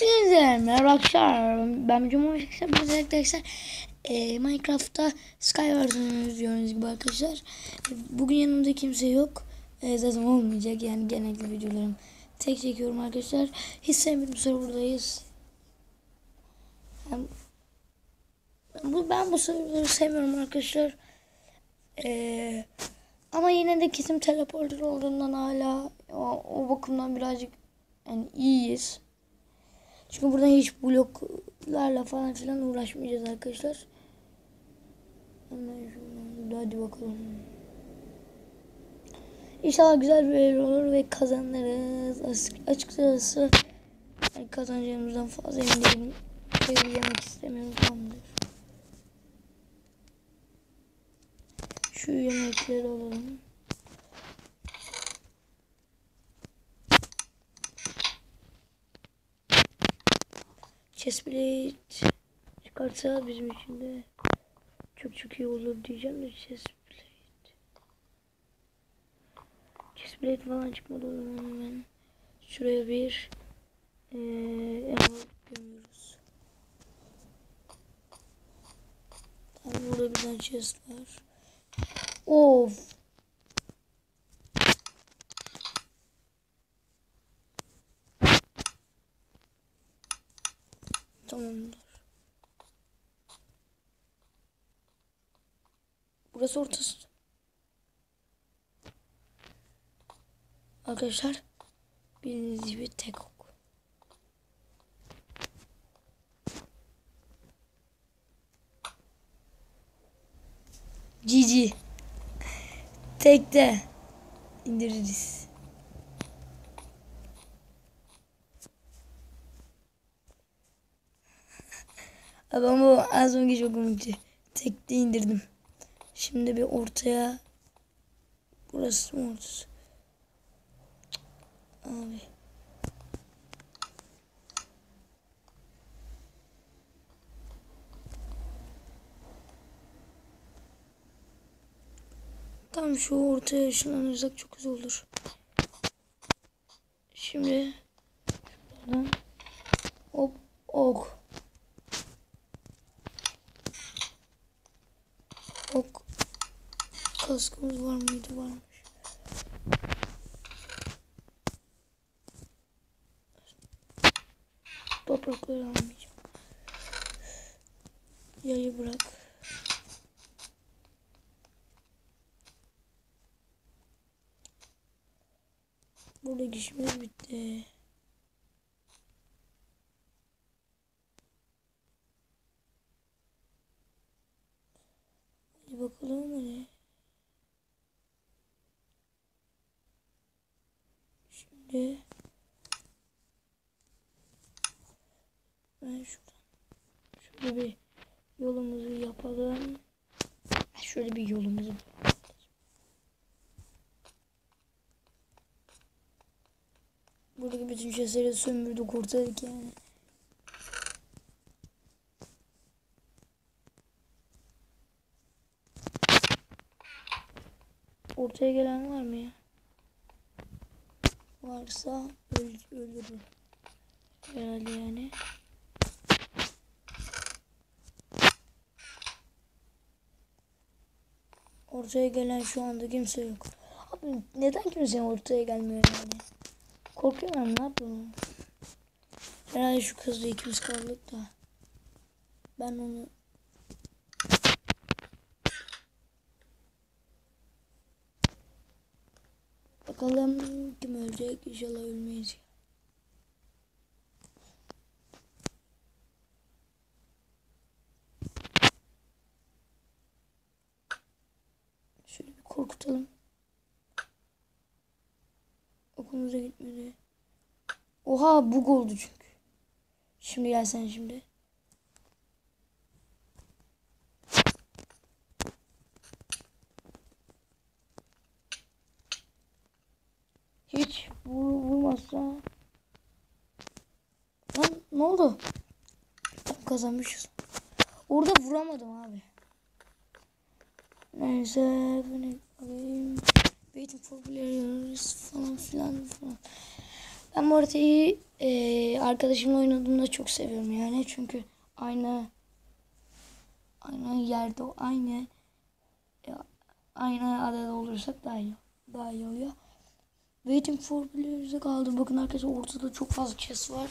Hepinize merhaba arkadaşlar. Ben Cumhurbaşkanı arkadaşlar. Minecraft'ta Skywars'ı izliyoruz gibi arkadaşlar. Bugün yanımda kimse yok. Zaten olmayacak yani genellikle videolarım tek çekiyorum arkadaşlar. Hiç sevmedim serverdayız. Ben bu serverları sevmiyorum arkadaşlar. Ama yine de kesim teleporter olduğundan hala o bakımdan birazcık yani iyiyiz. Çünkü buradan hiç bloklarla falan filan uğraşmayacağız arkadaşlar. Hadi bakalım. İnşallah güzel bir ev olur ve kazanırız. Açıkçası yani kazanacağımızdan fazla emin değilim. Evi yemek istemiyorum, tamamdır. Şu yemekleri alalım. Chestplate çıkarsa bizim için de çok iyi olur diyeceğim de chestplate falan çıkmadı, o zaman hemen şuraya bir emerald gömüyoruz. Tamam, burada bir tane chest var. Of. Tamamdır. Burası ortası. Arkadaşlar bildiğiniz gibi tek ok. GG. Tekte indiririz. Ama bu az önce çok komikti. Tekte indirdim. Şimdi bir ortaya. Burası mı ortası? Abi. Tam şu ortaya ışınlanırsak çok güzel olur. Şimdi şuradan hop ok. Ok. Kaskımız var mıydı? Varmış. Toprakları almayacağım. Yayı bırak. Burada işimiz bitti. Hadi bakalım hadi. Şimdi ben şöyle bir yolumuzu yapalım. Şöyle bir yolumuzu. Buradaki bütün şeyleri sömürdük, kurtardık yani. Ortaya gelen var mı ya? Varsa öldürür. Herhalde yani. Ortaya gelen şu anda kimse yok. Abi neden kimse ortaya gelmiyor yani? Korkuyorum, ne yapıyorum? Herhalde şu kızla ikimiz kaldık da. Ben onu... Bakalım kim ölecek? İnşallah ölmeyiz. Şöyle bir korkutalım. Okulumuza gitmedi. Oha, bug oldu çünkü. Şimdi gelsen şimdi. Hiç vurmazsa. Lan ne oldu? Tam kazanmışız. Orada vuramadım abi. Neyse. Waiting for players falan filan falan. Ben bu haritayı arkadaşımla oynadığımda çok seviyorum yani. Çünkü aynı yerde aynı adada olursak daha iyi oluyor. Waiting for Player'e kaldı. Bakın arkadaşlar ortada çok fazla chest var.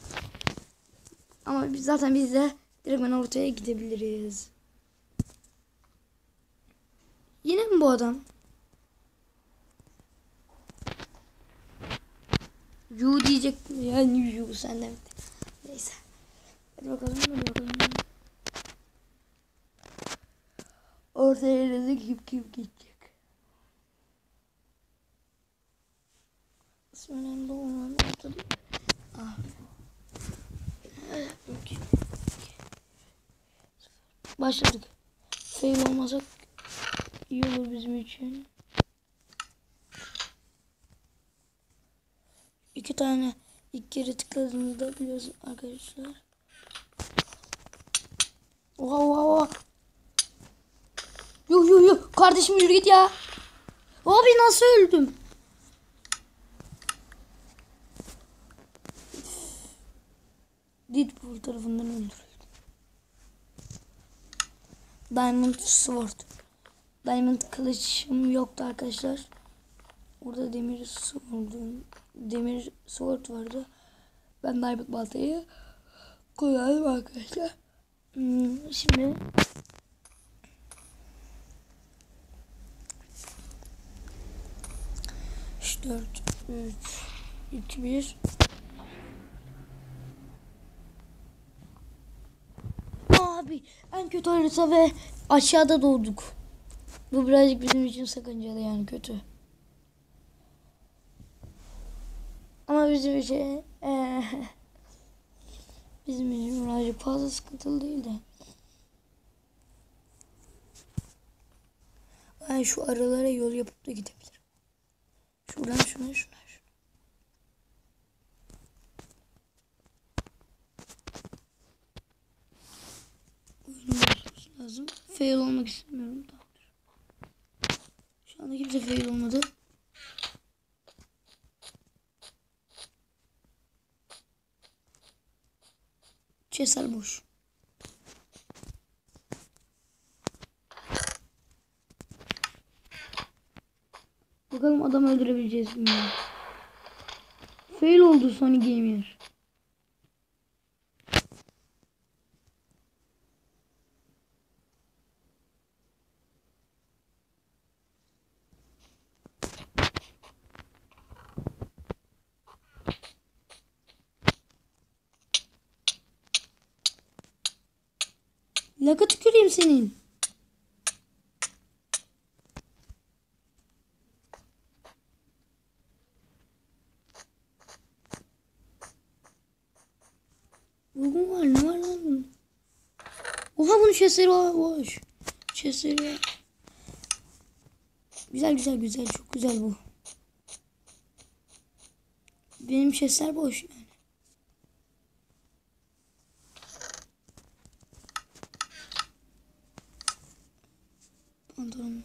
Ama biz de direkt ortaya gidebiliriz. Yine mi bu adam? Yu diyecektim yani Yu senden. Neyse. Hadi bakalım. Ortaya da kim gidecek? Önemli olan ortada. Ah. Okay. Başladık. Fail olmasak iyi olur bizim için. 2 tane ilk kere tıkladığımızda biliyorsun arkadaşlar. Oha. Yo. Kardeşim yürü git ya. Abi nasıl öldüm? Deadpool tarafından öldürüldüm. Diamond Sword. Diamond kılıçım yoktu arkadaşlar. Orada demir sword vardı. Ben diamond baltayı kullandım arkadaşlar. Şimdi 4 3 2 1 Abi en kötü harita ve aşağıda doğduk. Bu birazcık bizim için sakıncalı yani kötü. Ama bizim için birazcık fazla sıkıntılı değil de. Ben şu aralara yol yapıp da gidebilirim. Şuradan şuna. Oyunun bozulması lazım. Fail olmak istemiyorum. Tamamdır. Şu anda kimse fail olmadı. Chestler boş. Bakalım adam öldürebileceğiz mi? Fail oldu Sony Gamer. Laka tüküreyim senin. Vurgun var, ne var lan bunun? Oha bunun chestleri boş. Chestleri. Güzel çok güzel bu. Benim chestler boş yani. Pantolon.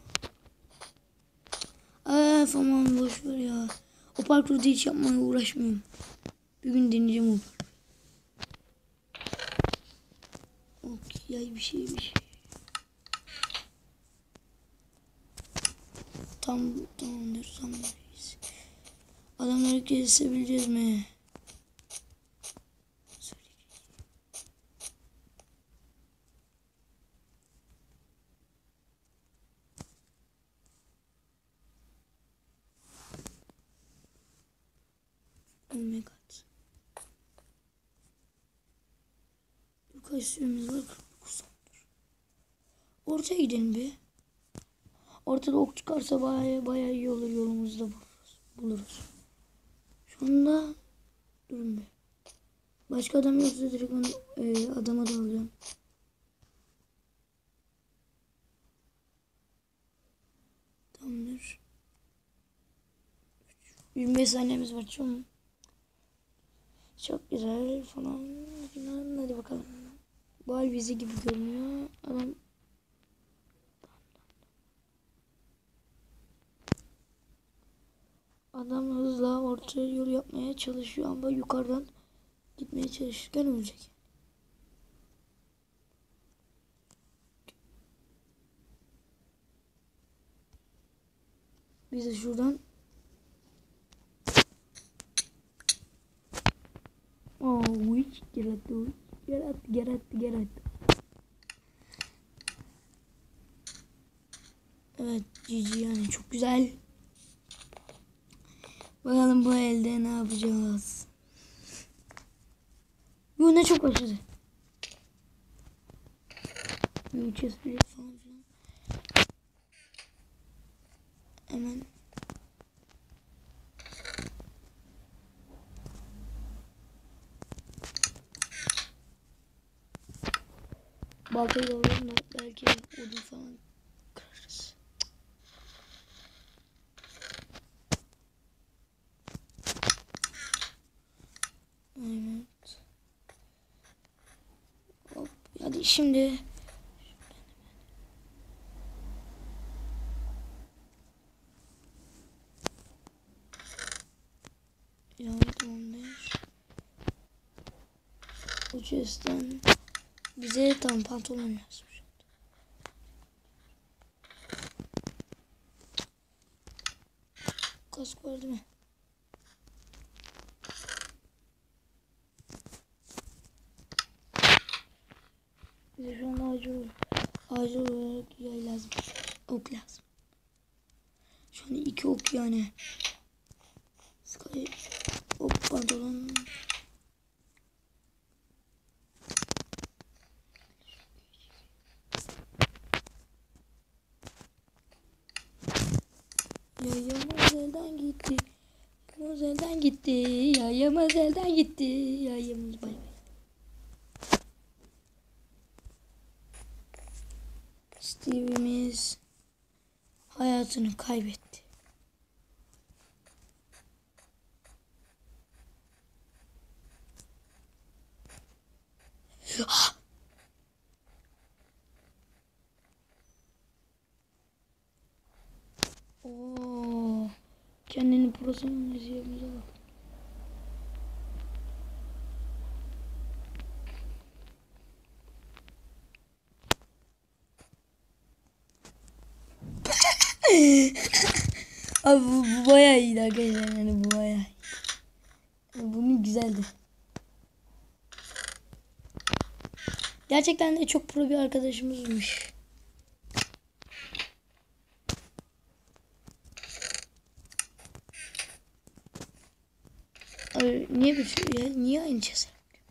Aman boş ver ya. O parkurda hiç yapmaya uğraşmıyorum. Bir gün deneyeceğim o. Okey bir şey. Tamamdır. Adamları kesebileceğiz mi? Oh my god. Kaç süremiz var? 49 Ortaya gidelim be. Ortada ok çıkarsa bayağı iyi olur, yolumuzda buluruz. Şu anda durun be. Başka adam yoksa direkt onu adama da alıyorum. Tamamdır. 25 saniyemiz var. Çok güzel falan. Hadi bakalım. Bu hal bizi gibi görünüyor. Adam Adam hızla orta yol yapmaya çalışıyor ama yukarıdan gitmeye çalışırken ölecek. Biz de şuradan Geralt. Evet, GG yani çok güzel. Bakalım bu elde ne yapacağız. Bu ne çok aşırı. Bir chestplate falan filan. Hemen. Baltayı da alalım da belki odun falan kırarız. Evet. Hop. Hadi şimdi. Yani 15. Bu chest'ten bize tam pantolon lazım. Kask var değil mi? Bize şu an acil olarak yay lazım. Ok lazım. Şu an 2 ok yani. Sky ok pantolon. Yayımız elden gitti. Yayımız elden gitti. Yayımız elden gitti. Yayımız bay bay. Steve'imiz hayatını kaybetti. Oo, kendini profesyonelizeyimize bak. Abi bu bayağı iyiydi arkadaşlar, yani bu bayağı iyi. Yani bunun güzeldi. Gerçekten de çok pro bir arkadaşımızmış. Ay, niye bir şey ya? Niye aynı şey?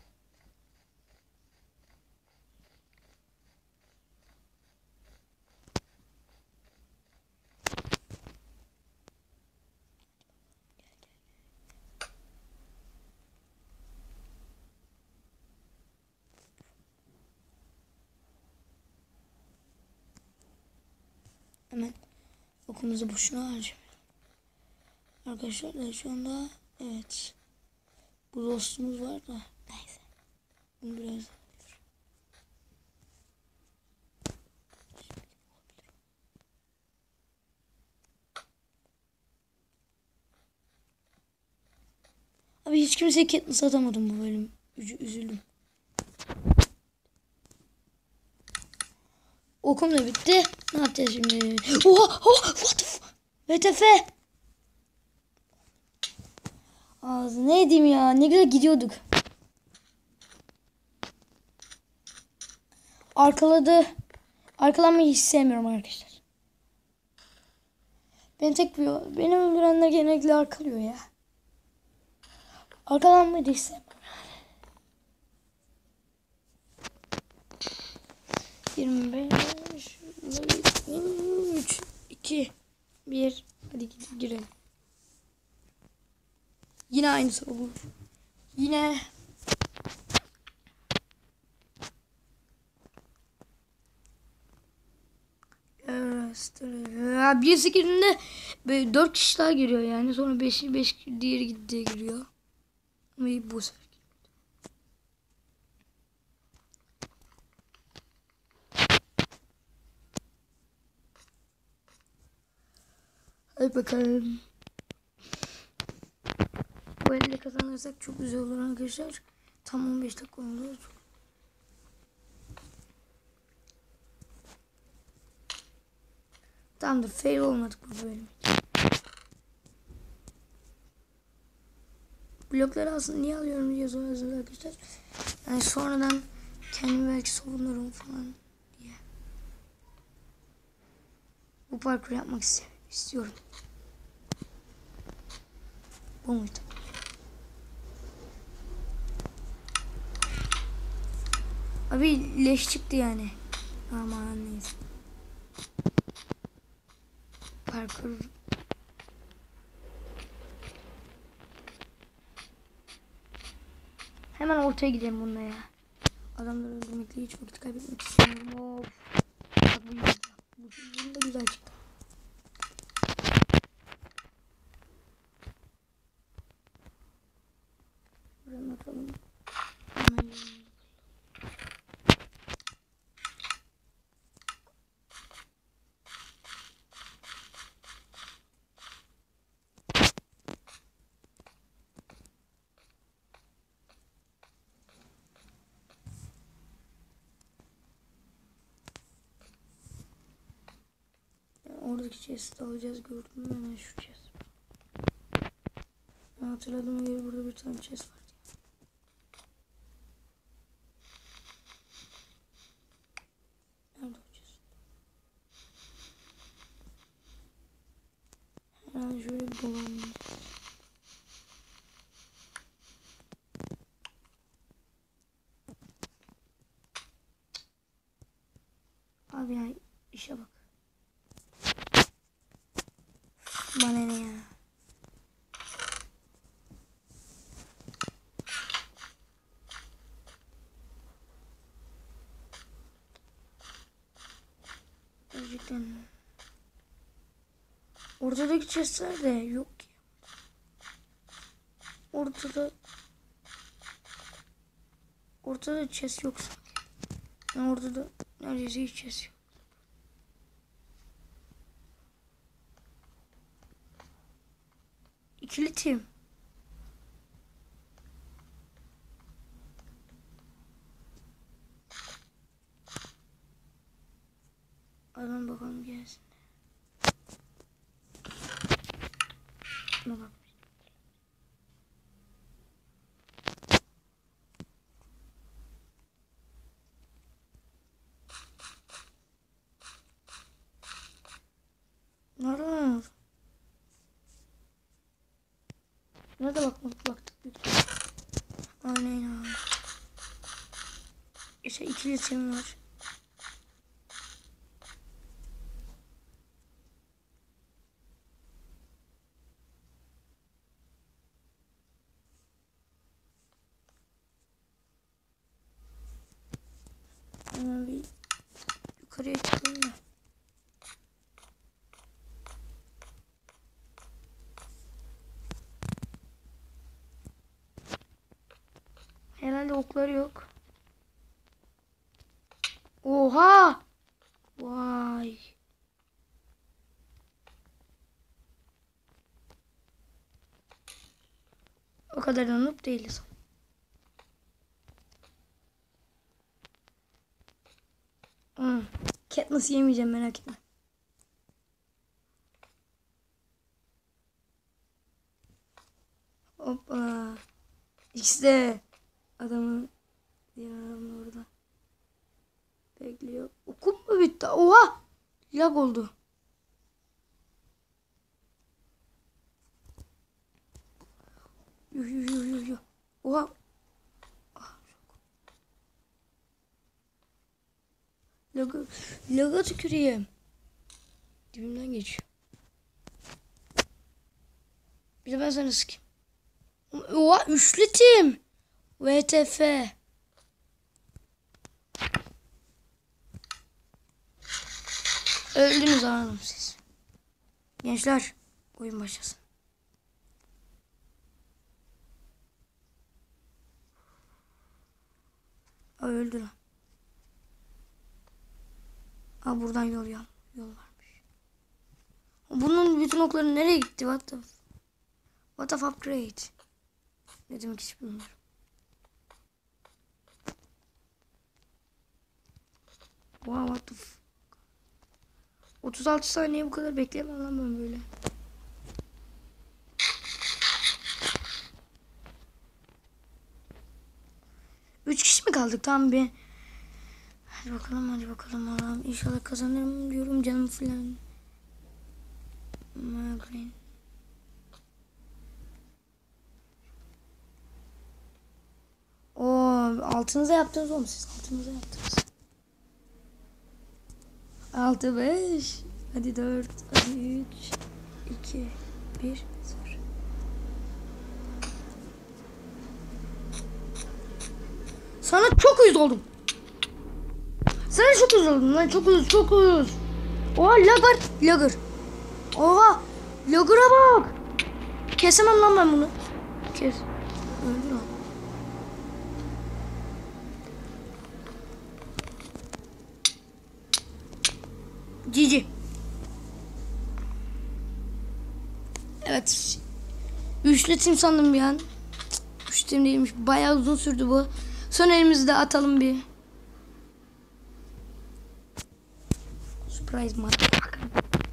Hemen okumuzu boşuna harcamayalım. Arkadaşlar da şu anda evet. Bu dostumuz var da neyse. Bunu biraz abi hiç kimseye Katniss atamadım bu bölüm. Üzüldüm. Okum da bitti. Ne yapacağız şimdi? Oha! Oh, what the fuck? WTF? Ağzı ne diyeyim ya? Ne güzel gidiyorduk. Arkaladı. Arkalanmayı hiç sevmiyorum arkadaşlar. Beni öldürenler genellikle arkalıyor ya. Arkalanmayı da hiç sevmiyorum. 25 3 2 1 hadi girelim. Yine aynısı olur. Yine birisi girdiğinde 4 kişi daha giriyor yani. Sonra 5 diğeri gidiyor giriyor. Ama bu sefer. Hadi bakalım. Bu elde kazanırsak çok güzel olur arkadaşlar. Tam 15 dakika oldu. Tamamdır. Fail olmadık bu bölüm. Blokları aslında niye alıyorum diye soruyorsunuz arkadaşlar. Yani sonradan kendimi belki savunurum falan diye. Bu parkur yapmak istiyorum. Bu muydu? Abi leş çıktı yani. Aman neyse. Parkur. Hemen ortaya gidelim bununla ya. Adamları öldürmekle hiç vakit kaybetmek istemiyorum. Of. Bak bu güzel. Bu da güzel çıktı. Buraya atalım. Hemen yiyelim. Oradaki chest'i alacağız, gördüm mü hemen şu chest. Ben hatırladığıma göre burada bir tane chest var. Nerede o chest? Herhalde şöyle bir dolanayım. Abi ya işe bak. Bana ne ya? Gerçekten. Ortadaki chestler de yok ki. Ortada chest yok sanki. Yani ortada neredeyse hiç chest yok. İkili team. Adam bakalım gelsin. Şuna bak. Nerede? Nerede baktık. Aynen abi. İşte ikili team var. Hemen bir yukarıya çıkalım da. Herhalde okları yok. Oha! Vay. O kadar da noob değiliz. Katniss yemeyeceğim, merak etme. Hoppa. İşte adamın diğer adam orada. Bekliyor. Okum mu bitti? Oha! Lag oldu. Yuh. Oha. Laga tüküreyim. Dibimden geçiyor. Bir de ben sana sıkayım. Oha, üçlü tim. VTF. Öldünüz anladım siz. Gençler, oyun başlasın. Öldü lan. Aa, buradan yol varmış. Bunun bütün okları nereye gitti? What the upgrade? Ne demek hiç bilmiyorum. Wow, what the 36 saniye bu kadar bekleyemem lan ben böyle. Üç kişi mi kaldık? Tamam bir. Hadi bakalım Allah'ım. İnşallah kazanırım diyorum canım filan. Migraine. Altınıza yaptınız oğlum siz. Altınıza yaptınız. 6 5. Hadi 4. Hadi 3 2 1 0. Sana çok uyuz oldum. Sana çok uyuz oldum lan. Çok uyuz. Oha lager. Oha lager'a bak. Kesemem lan ben bunu. Kes. Öldü lan. GG. Evet. Üçlü tim sandım bir an. Üç tim değilmiş. Bayağı uzun sürdü bu. Son elimizi de atalım bir. Surprise motherfucker.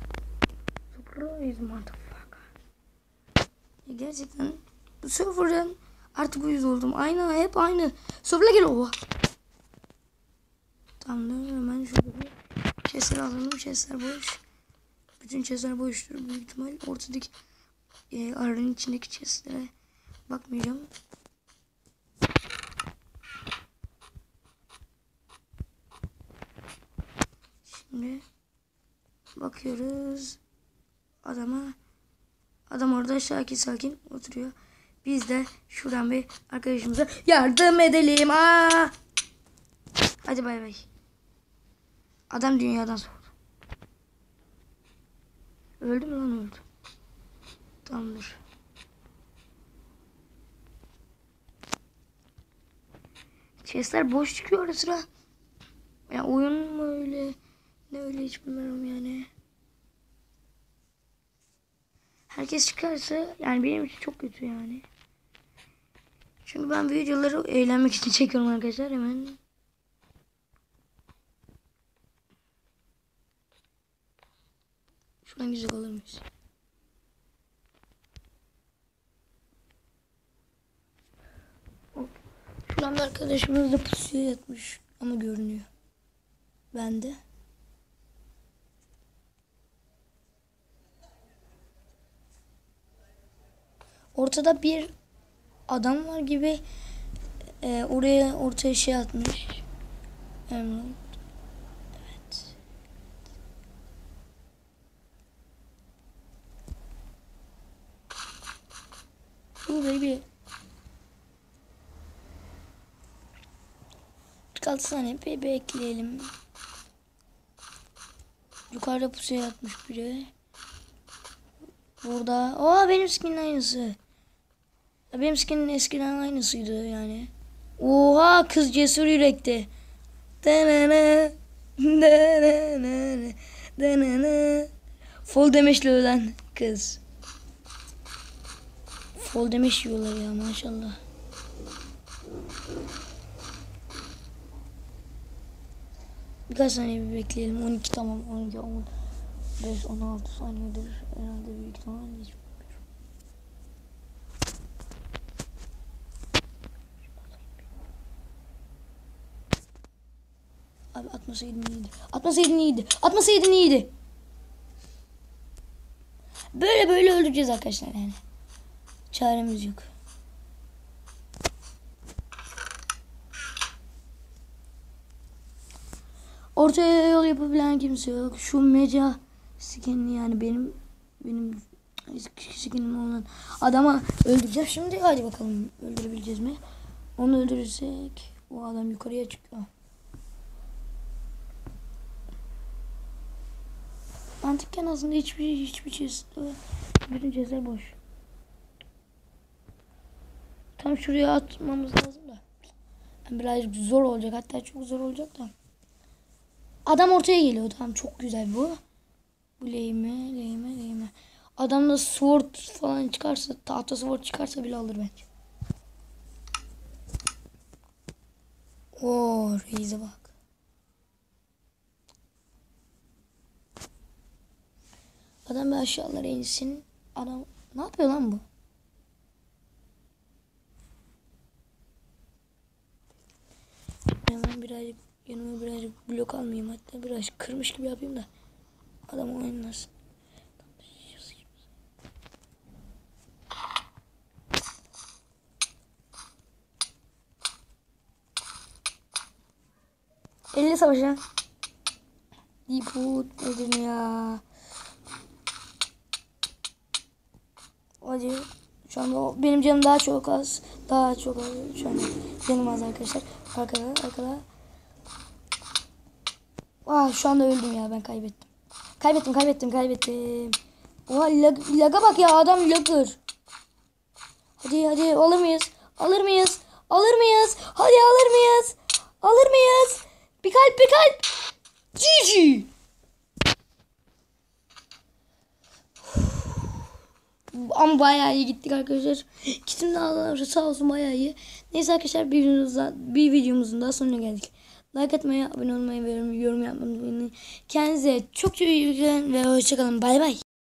Gerçekten bu serverden artık uyuz oldum. Hep aynı. Server'a gel oha. Tamam hemen şurada bir chestleri alalım. Chestler boş. Bütün chestler boştur büyük ihtimal. Ortadaki aranın içindeki chestlere bakmayacağım. Şimdi bakıyoruz adama. Adam orada sakin oturuyor. Biz de şuradan bir arkadaşımıza yardım edelim. Hadi bay bay. Adam dünyadan soğudu. Öldü mü lan öldü. Tamamdır. Chestler boş çıkıyor ara sıra. Ya oyun mu öyle? Ne öyle hiç bilmiyorum yani. Herkes çıkarsa yani benim için çok kötü yani. Çünkü ben videoları eğlenmek için çekiyorum arkadaşlar hemen. Şuradan güzel olur muyuz? Şuradan bir arkadaşımız da pusuya yatmış ama görünüyor. Ben de. Ortada bir adam var gibi ortaya şey atmış. Evet. Baby. 46 saniye bekleyelim. Yukarıda pusuya yatmış biri. Burada. Benim skinin aynısı. Benim skinin eskiden aynısıydı yani. Oha kız cesur yürekti. Fall damage ölen kız. Fall damage yiyorlar ya maşallah. Birkaç saniye bir bekleyelim. 12 tamam 12 10 5 16 saniyedir herhalde büyük ihtimal hiç. Abi atmasaydın iyiydi. Böyle öldüreceğiz arkadaşlar yani. Çaremiz yok. Ortaya yol yapabilen kimse yok. Şu meca skin'i yani benim skinim olan adama öldüreceğim. Şimdi hadi bakalım öldürebileceğiz mi? Onu öldürürsek o adam yukarıya çıkıyor. Mantıken aslında hiçbir chest bütün chestler boş. Tam şuraya atmamız lazım da. Yani birazcık zor olacak. Hatta çok zor olacak da. Adam ortaya geliyor. Tamam çok güzel bu. Bu lehime. Adamda sword falan çıkarsa, tahta sword çıkarsa bile alır bence. Oo, Reis'e bak. Adam bir aşağılara insin. Adam ne yapıyor lan bu? Hemen birazcık yanıma birazcık blok almayayım, hatta biraz kırmış gibi yapayım da adam oynasın. Elle savaşa. Diput nedir ya? Hadi. Şu anda benim canım daha çok az. Daha çok az. Şu anda canım az arkadaşlar. Arkada. Şu anda öldüm ya, ben kaybettim. Kaybettim. Oha, laga bak ya, adam lagır. Hadi alır mıyız? Hadi alır mıyız? Bir kalp. GG. Ama bayağı iyi gittik arkadaşlar. Kitim de sağ olsun, bayağı iyi. Neyse arkadaşlar, bir videomuzun daha sonuna geldik. Like atmayı, abone olmayı ve yorum yapmayı unutmayın. Kendinize çok iyi bakın ve hoşçakalın. Bay bay.